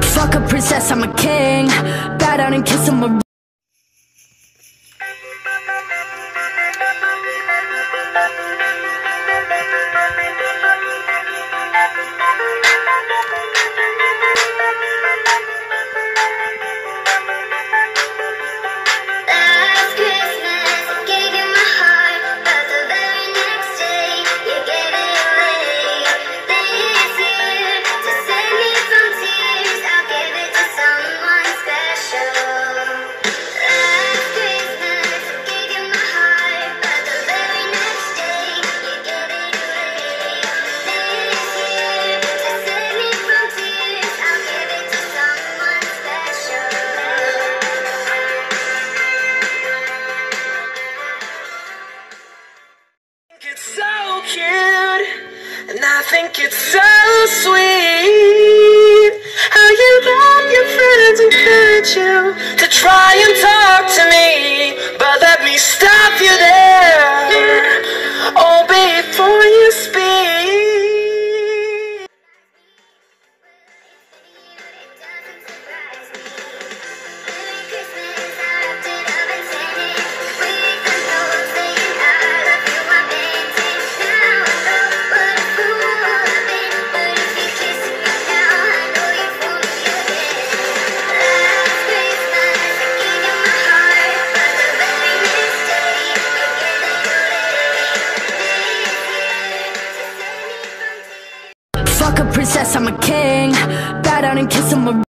Fuck a princess, I'm a king. Bow down and kiss him a And I think it's so sweet how you let your friends encourage you to try and talk to me, but let me stop you there, oh, before you speak. Fuck a princess, I'm a king. Bow down and kiss him a